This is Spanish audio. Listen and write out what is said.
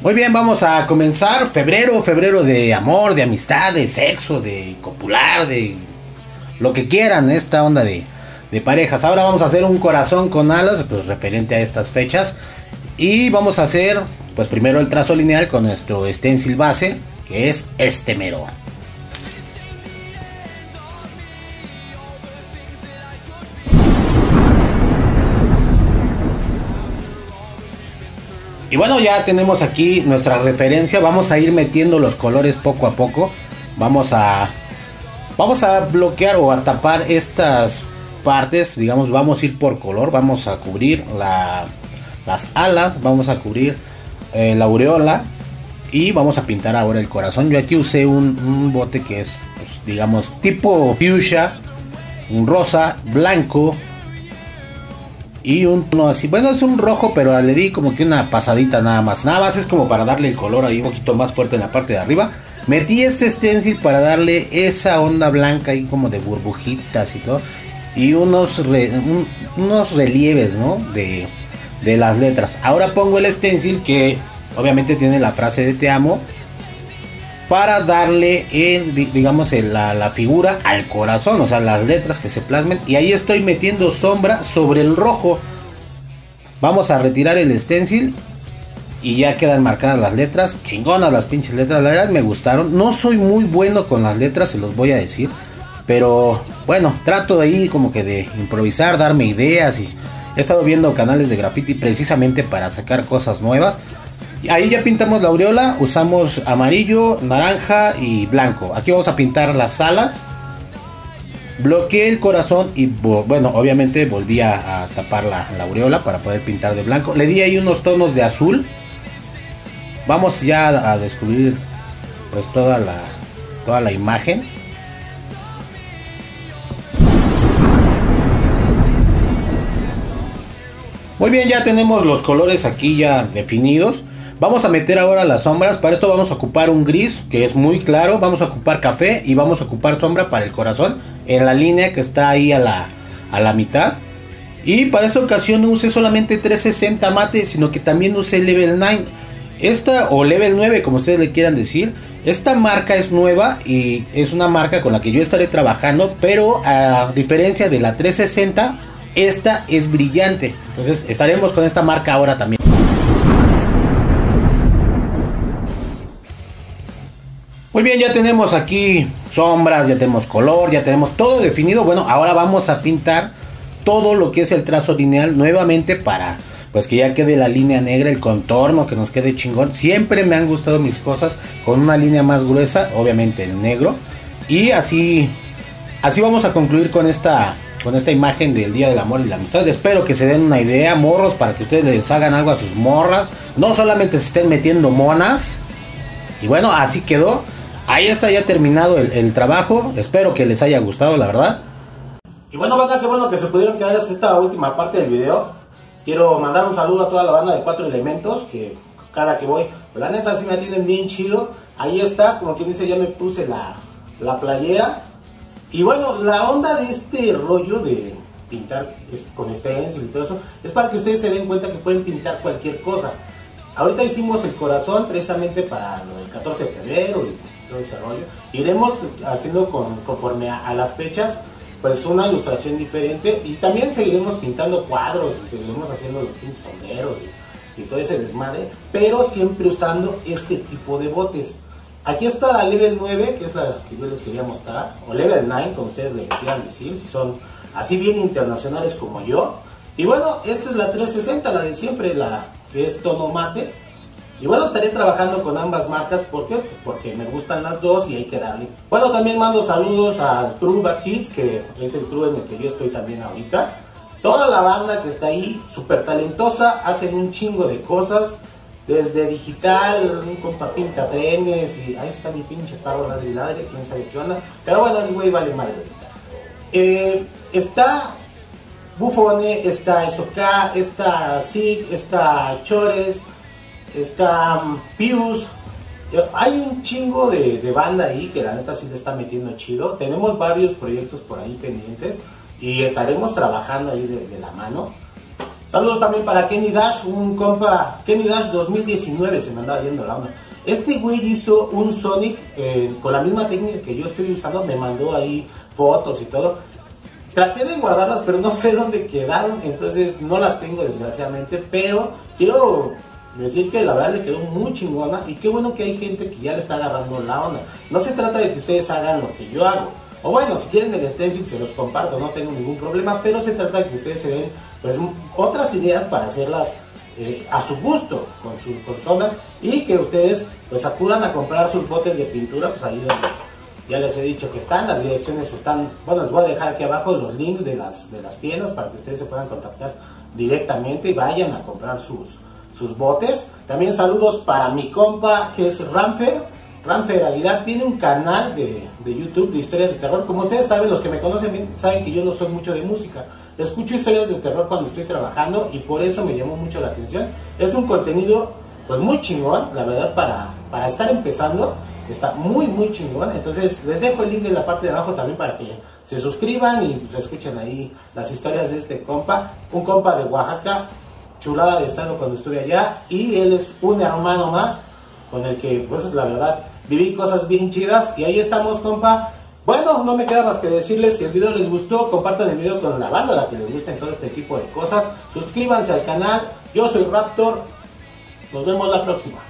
Muy bien, vamos a comenzar febrero de amor, de amistad, de sexo, de copular, de lo que quieran, esta onda de parejas. Ahora vamos a hacer un corazón con alas, pues referente a estas fechas. Y vamos a hacer, pues primero el trazo lineal con nuestro stencil base, que es este mero. Y bueno, ya tenemos aquí nuestra referencia. Vamos a ir metiendo los colores poco a poco. Vamos a bloquear o a tapar estas partes. Digamos, vamos a ir por color. Vamos a cubrir las alas. Vamos a cubrir la aureola. Y vamos a pintar ahora el corazón. Yo aquí usé un bote que es, pues, digamos, tipo fuchsia, un rosa, blanco. Y un tono así, bueno, es un rojo, pero le di como que una pasadita nada más. Nada más es como para darle el color ahí un poquito más fuerte en la parte de arriba. Metí este stencil para darle esa onda blanca ahí como de burbujitas y todo. Y unos relieves, ¿no? De las letras. Ahora pongo el stencil que obviamente tiene la frase de te amo, para darle, digamos, la figura al corazón, o sea, las letras que se plasmen. Y ahí estoy metiendo sombra sobre el rojo. Vamos a retirar el stencil y ya quedan marcadas las letras. Chingonas las pinches letras, la verdad me gustaron. No soy muy bueno con las letras, se los voy a decir. Pero bueno, trato de ahí como que de improvisar, darme ideas. Y he estado viendo canales de graffiti precisamente para sacar cosas nuevas. Ahí ya pintamos la aureola, usamos amarillo, naranja y blanco. Aquí vamos a pintar las alas. Bloqueé el corazón y bueno, obviamente volví a tapar la aureola para poder pintar de blanco. Le di ahí unos tonos de azul. Vamos ya a descubrir pues toda la imagen. Muy bien, ya tenemos los colores aquí ya definidos. Vamos a meter ahora las sombras. Para esto vamos a ocupar un gris que es muy claro. Vamos a ocupar café y vamos a ocupar sombra para el corazón en la línea que está ahí a la mitad. Y para esta ocasión no usé solamente 360 mate, sino que también usé level 9. O level 9, como ustedes le quieran decir. Esta marca es nueva y es una marca con la que yo estaré trabajando, pero a diferencia de la 360, esta es brillante. Entonces estaremos con esta marca ahora también. Muy bien, ya tenemos aquí sombras, ya tenemos color, ya tenemos todo definido. Bueno, ahora vamos a pintar todo lo que es el trazo lineal nuevamente para pues que ya quede la línea negra, el contorno, que nos quede chingón. Siempre me han gustado mis cosas con una línea más gruesa, obviamente en negro. Y así vamos a concluir con esta imagen del Día del Amor y la Amistad. Espero que se den una idea, morros, para que ustedes les hagan algo a sus morras. No solamente se estén metiendo monas. Y bueno, así quedó. Ahí está ya terminado el trabajo. Espero que les haya gustado, la verdad. Y bueno, banda, qué bueno que se pudieron quedar hasta esta última parte del video. Quiero mandar un saludo a toda la banda de 4 Elementos, que cada que voy, pues la neta sí me atienden bien chido. Ahí está, como quien dice, ya me puse la playera. Y bueno, la onda de este rollo de pintar con stencil y todo eso, es para que ustedes se den cuenta que pueden pintar cualquier cosa. Ahorita hicimos el corazón precisamente para lo del 14 de febrero y todo ese rollo. Iremos haciendo conforme a las fechas, pues una ilustración diferente. Y también seguiremos pintando cuadros y seguiremos haciendo los pinches sombreros y todo ese desmadre, pero siempre usando este tipo de botes. Aquí está la level 9, que es la que yo les quería mostrar, o level 9, como ustedes le quieran decir, si son así bien internacionales como yo. Y bueno, esta es la 360, la de siempre, la que es tono mate. Y bueno, estaré trabajando con ambas marcas. ¿Por qué? Porque me gustan las dos y hay que darle. Bueno, también mando saludos al crew Bad Kids, que es el crew en el que yo estoy también ahorita. Toda la banda que está ahí, súper talentosa, hacen un chingo de cosas. Desde digital, un compa pinta trenes y ahí está mi pinche carro ladre y ladre, quién sabe qué onda. Pero bueno, el güey vale madre ahorita. Está Bufone, está SOK, está Sig, está Chores, está Pius. Hay un chingo de banda ahí que la neta sí le está metiendo chido. Tenemos varios proyectos por ahí pendientes y estaremos trabajando ahí de la mano. Saludos también para Kenny Dash, un compa, Kenny Dash 2019, se me andaba yendo la onda. Este güey hizo un Sonic con la misma técnica que yo estoy usando, me mandó ahí fotos y todo. Traté de guardarlas, pero no sé dónde quedaron, entonces no las tengo desgraciadamente, pero quiero decir que la verdad le quedó muy chingona y qué bueno que hay gente que ya le está agarrando la onda. No se trata de que ustedes hagan lo que yo hago, o bueno, si quieren el stencil se los comparto, no tengo ningún problema, pero se trata de que ustedes se den pues otras ideas para hacerlas a su gusto, con sus personas, y que ustedes pues acudan a comprar sus botes de pintura, pues ahí donde ya les he dicho que están, las direcciones están, bueno, les voy a dejar aquí abajo los links de las tiendas para que ustedes se puedan contactar directamente y vayan a comprar sus botes. También saludos para mi compa que es Ramfer Aguilar, tiene un canal de YouTube de historias de terror. Como ustedes saben, los que me conocen bien, saben que yo no soy mucho de música. Escucho historias de terror cuando estoy trabajando y por eso me llamó mucho la atención. Es un contenido pues muy chingón, la verdad, para estar empezando. Está muy chingón, entonces les dejo el link en la parte de abajo también para que se suscriban y pues, escuchen ahí las historias de este compa, un compa de Oaxaca, chulada de estado cuando estuve allá, y él es un hermano más con el que pues la verdad viví cosas bien chidas y ahí estamos, compa. Bueno, no me queda más que decirles, si el video les gustó, compartan el video con la banda a la que les gusten todo este tipo de cosas, suscríbanse al canal, yo soy Raptor, nos vemos la próxima.